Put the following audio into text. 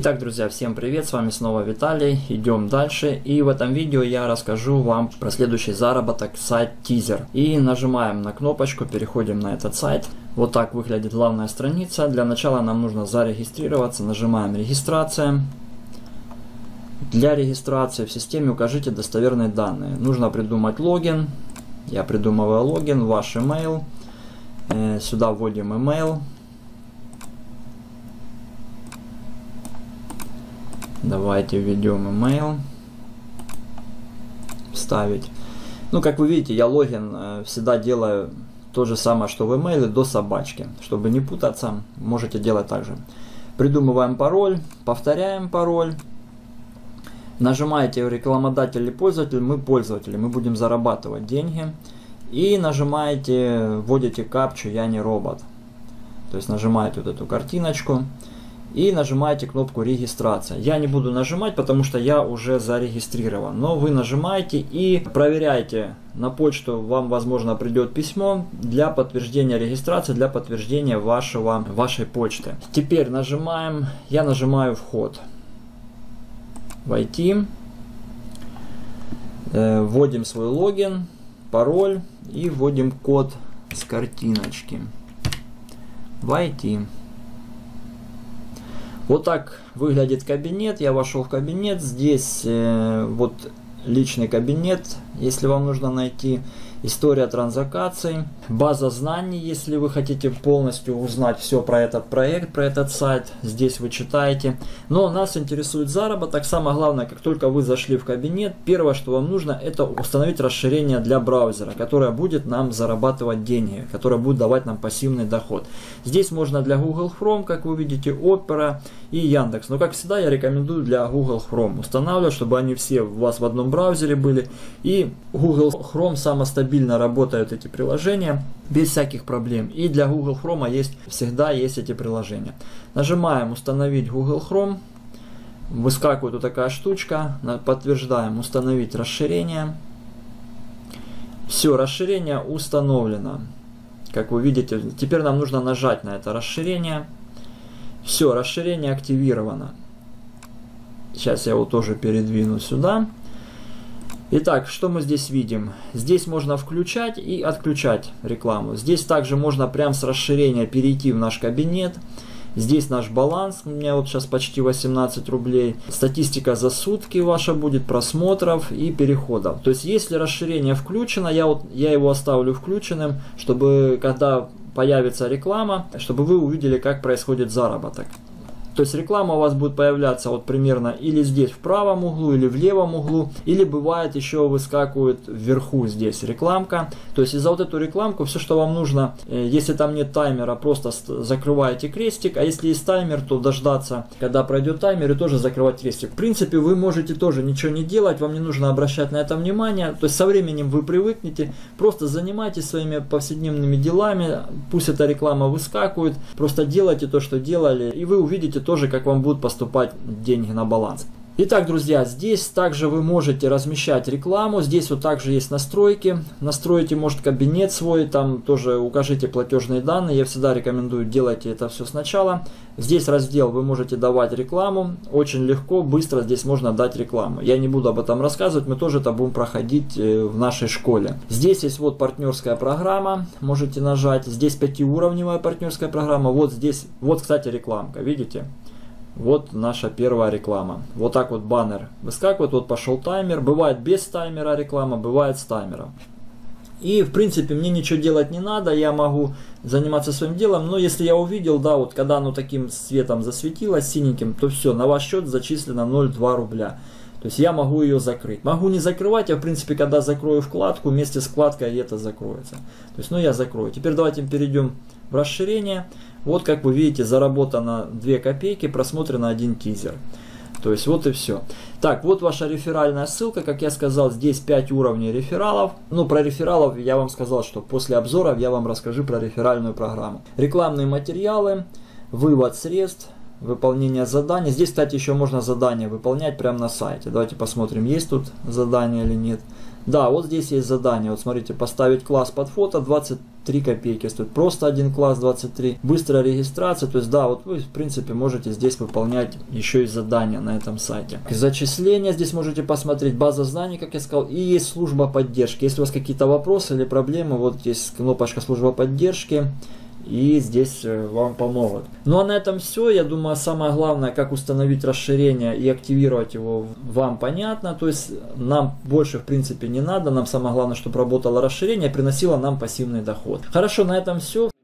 Итак, друзья, всем привет, с вами снова Виталий, идем дальше, и в этом видео я расскажу вам про следующий заработок, сайт Teaser. И нажимаем на кнопочку, переходим на этот сайт. Вот так выглядит главная страница. Для начала нам нужно зарегистрироваться, нажимаем регистрация. Для регистрации в системе укажите достоверные данные. Нужно придумать логин, я придумываю логин, ваш email, сюда вводим email. Давайте введем email, вставить. Ну, как вы видите, я логин всегда делаю то же самое, что в email, до собачки. Чтобы не путаться, можете делать так же. Придумываем пароль, повторяем пароль. Нажимаете рекламодатель или пользователь, мы пользователи, мы будем зарабатывать деньги. И нажимаете, вводите капчу «Я не робот». То есть нажимаете вот эту картиночку. И нажимаете кнопку регистрация. Я не буду нажимать, потому что я уже зарегистрирован. Но вы нажимаете и проверяйте на почту. Вам, возможно, придет письмо для подтверждения регистрации, для подтверждения вашей почты. Теперь нажимаем, я нажимаю вход. Войти. Вводим свой логин, пароль и вводим код с картиночки. Войти. Вот так выглядит кабинет. Я вошел в кабинет. Здесь вот личный кабинет, если вам нужно найти. История транзакций, база знаний, если вы хотите полностью узнать все про этот проект, про этот сайт, здесь вы читаете. Но нас интересует заработок. Самое главное, как только вы зашли в кабинет, первое, что вам нужно, это установить расширение для браузера, которое будет нам зарабатывать деньги, которое будет давать нам пассивный доход. Здесь можно для Google Chrome, как вы видите, Opera и Яндекс. Но как всегда я рекомендую для Google Chrome устанавливать, чтобы они все у вас в одном браузере были. И Google Chrome самостабильно работают эти приложения без всяких проблем. И для Google Chrome всегда есть эти приложения. Нажимаем установить Google Chrome. Выскакивает вот такая штучка. Подтверждаем установить расширение. Все, расширение установлено. Как вы видите, теперь нам нужно нажать на это расширение. Все, расширение активировано. Сейчас я его тоже передвину сюда. Итак, что мы здесь видим? Здесь можно включать и отключать рекламу. Здесь также можно прямо с расширения перейти в наш кабинет. Здесь наш баланс, у меня вот сейчас почти 18 рублей. Статистика за сутки ваша будет, просмотров и переходов. То есть, если расширение включено, я его оставлю включенным, чтобы когда появится реклама, чтобы вы увидели, как происходит заработок. То есть реклама у вас будет появляться вот примерно или здесь в правом углу, или в левом углу, или бывает еще выскакивает вверху здесь рекламка. То есть за вот эту рекламку все, что вам нужно, если там нет таймера, просто закрываете крестик, а если есть таймер, то дождаться, когда пройдет таймер, и тоже закрывать крестик. В принципе, вы можете тоже ничего не делать, вам не нужно обращать на это внимание. То есть со временем вы привыкнете, просто занимайтесь своими повседневными делами, пусть эта реклама выскакивает, просто делайте то, что делали, и вы увидите тоже, как вам будут поступать деньги на баланс. Итак, друзья, здесь также вы можете размещать рекламу. Здесь вот также есть настройки. Настроите, может, кабинет свой, там тоже укажите платежные данные. Я всегда рекомендую, делайте это все сначала. Здесь раздел, вы можете давать рекламу. Очень легко, быстро здесь можно дать рекламу. Я не буду об этом рассказывать, мы тоже это будем проходить в нашей школе. Здесь есть вот партнерская программа, можете нажать. Здесь 5-уровневая партнерская программа. Вот здесь, вот, кстати, рекламка, видите? Вот наша первая реклама. Вот так вот баннер выскакивает, вот пошел таймер. Бывает без таймера реклама, бывает с таймером. И в принципе мне ничего делать не надо, я могу заниматься своим делом. Но если я увидел, да, вот когда оно таким цветом засветилось, синеньким, то все, на ваш счет зачислено 0,2 рубля. То есть я могу ее закрыть. Могу не закрывать, я в принципе, когда закрою вкладку, вместе с вкладкой это закроется. То есть, ну я закрою. Теперь давайте перейдем в расширение. Вот как вы видите, заработано 2 копейки, просмотрено 1 тизер. То есть вот и все. Так, вот ваша реферальная ссылка. Как я сказал, здесь 5 уровней рефералов. Ну, про рефералов я вам сказал, что после обзора я вам расскажу про реферальную программу. Рекламные материалы, вывод средств, выполнение заданий. Здесь, кстати, еще можно задания выполнять прямо на сайте. Давайте посмотрим, есть тут задание или нет. Да, вот здесь есть задание. Вот смотрите, поставить класс под фото 23 копейки стоит. Просто один класс 23. Быстрая регистрация. То есть, да, вот вы, в принципе, можете здесь выполнять еще и задания на этом сайте. Зачисления здесь можете посмотреть. База знаний, как я сказал. И есть служба поддержки. Если у вас какие-то вопросы или проблемы, вот есть кнопочка служба поддержки. И здесь вам помогут. Ну а на этом все. Я думаю, самое главное, как установить расширение и активировать его, вам понятно. То есть нам больше в принципе не надо. Нам самое главное, чтобы работало расширение и приносило нам пассивный доход. Хорошо, на этом все.